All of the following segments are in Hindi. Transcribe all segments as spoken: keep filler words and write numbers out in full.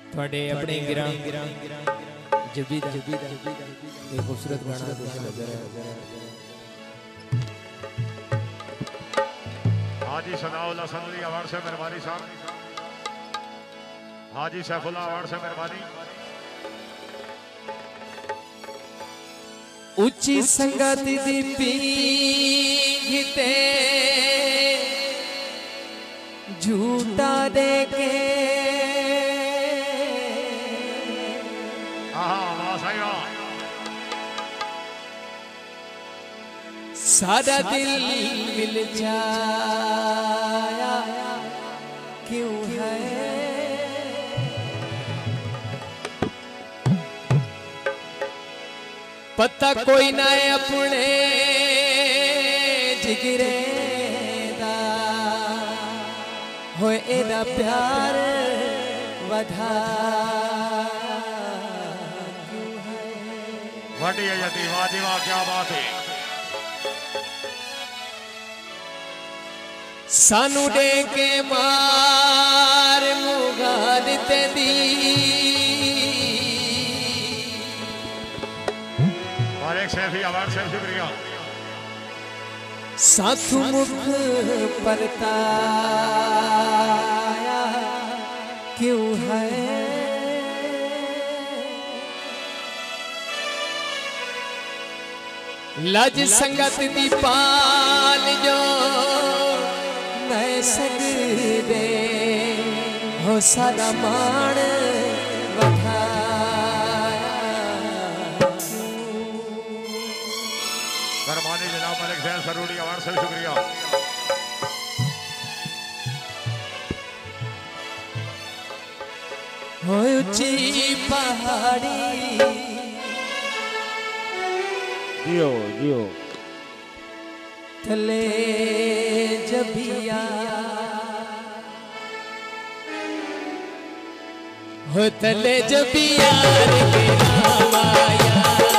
थोड़े अपने गिराम जबी जबी एक खूबसूरत गाना तुझे नजर है। हाजी सनाउल्लाह सनदी अवार्ड से मेहरबानी साहब, हाजी सैफुल्लाह अवार्ड से मेहरबानी। उच्ची संगत दी पींघते झूठा दे के सारा दिल मिल जाया क्यों है, पता कोई ना अपने जिगरे दा होए एदा प्यार वधा क्यों है। वाटी यती वाह जी वाह, क्या बात है। सानू दे के मार मुगाद ते दी और एक सैफी अवार्ड से शुक्रिया। साथू मुख परताया क्यों है, लज संगत दी पाल जो मैं सकदे हो सारा मान वधाया। मेहरबानी जनाब मलिक सैन सरूड़ी अवार्ड से शुक्रिया। हो ऊंची पहाड़ी जियो जियो थले जबिया हो थले जबिया रे के नाम आया।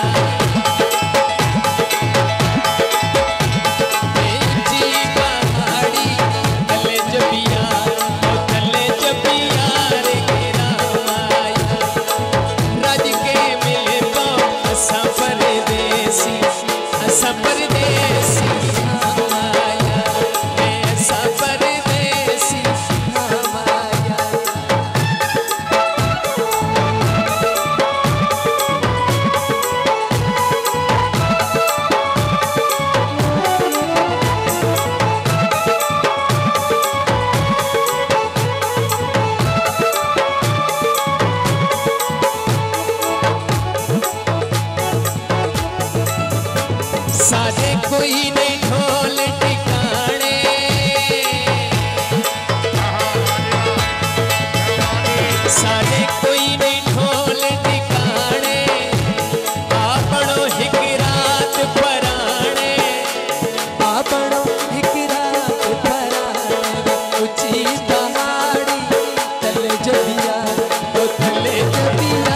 ऊंची पहाड़ी थले जबिया हो थले जबिया रे के नाम आया। राज के मिले तो असा परदेसी असा परदेसी सारे कोई नहीं ढोल ठिकाने, सारे कोई नहीं ढोल ठिकाने, आपनो हिक रात पराने, आपनो हिक रात पराने। ऊंची पहाड़ी तले जबिया ओ तले जबिया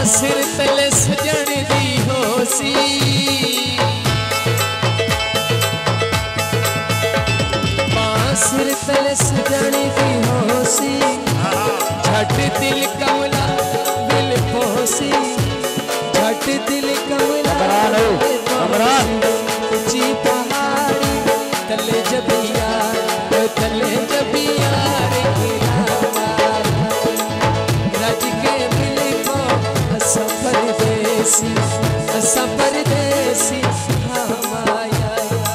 सिर तले सजण दी होसी सिर तले सजण दी होसी झट दिल कमला दिल पोसी झट दिल कमला ऊंची पहाड़ी तले जबिया तले जबिया रज के मिले को असा परदेसी असा परदेसी हमाया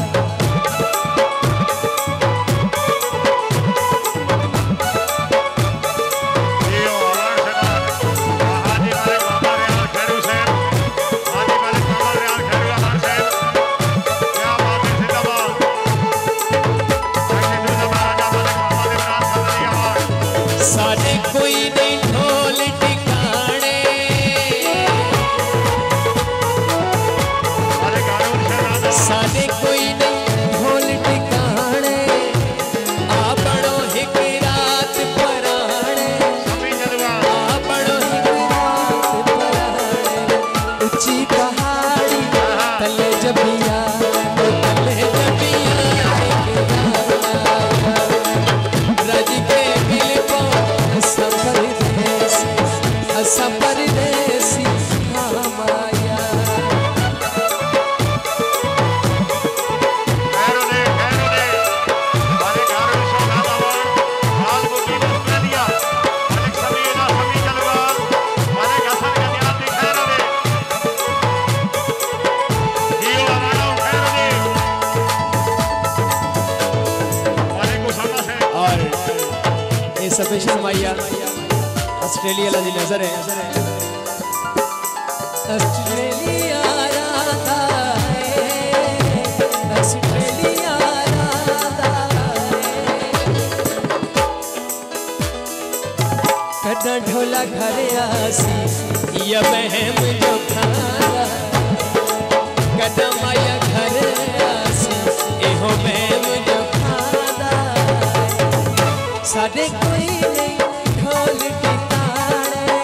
स्पेशल माइया ऑस्ट्रेलिया ला नजर है ऑस्ट्रेलिया राधा है ऑस्ट्रेलिया राधा है कदा ढोला घर आसी या बहम जो खाना कदा माया घर आसी एहो बहम जो खाना साडे कोई नहीं ढोल टिकाणे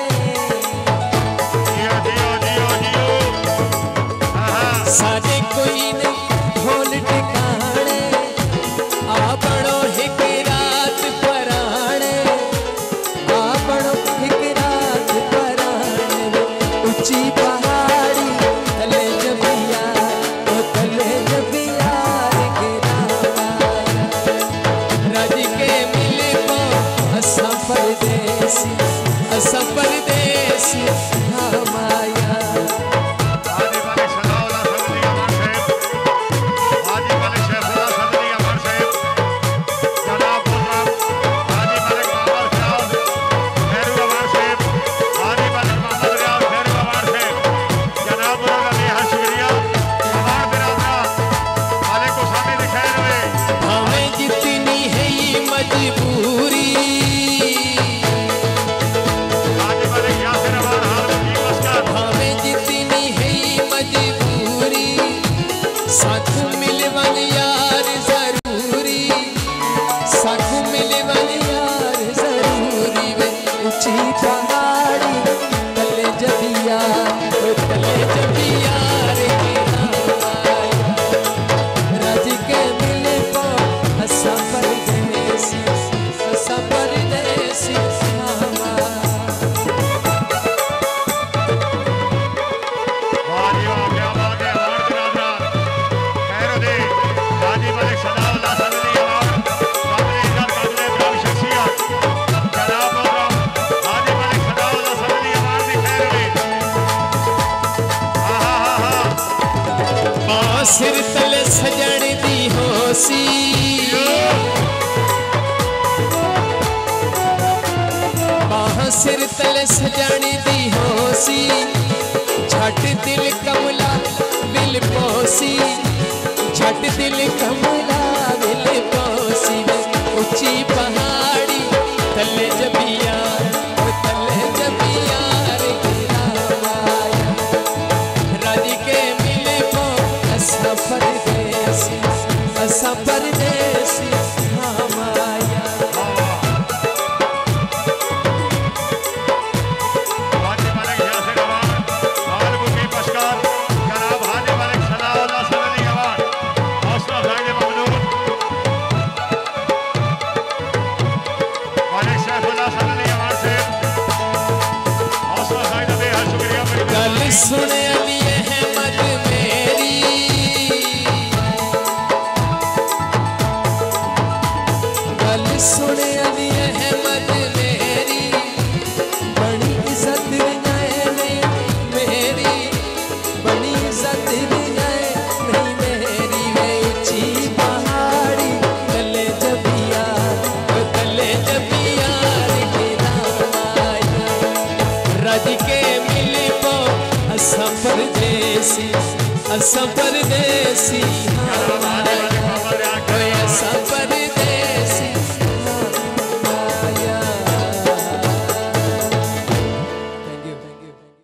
साडे कोई नहीं ढोल टिकाणे आपणो हिक रात पराणे आपणो हिक रात पराणे ऊंची पहाड़ी तले जबिया ओ तले जबिया रज के मिले को असा परदेसी असा परदेसी हमाया सिर तले सजण दी होसी बाह सिर तले सजण दी होसी झट दिल कमला दिल पोसी झट दिल कमला दिल पोसी ऊंची पहाड़ी तले जबिया तले जबिया राजी के मिले को असा परदेसी असा परदेसी हमाया बाजी मालिक यहाँ से गवा सुने अली अहमद मेरी, गल सुने अली अहमद मेरी, बड़ी इज्जत जाए मेरी, बड़ी इज्जत जाए नहीं मेरी, वे ऊंची पहाड़ी तले जबिया, तले जबिया रज के मिले पो असा परदेसी, असा परदेसी, असा परदेसी।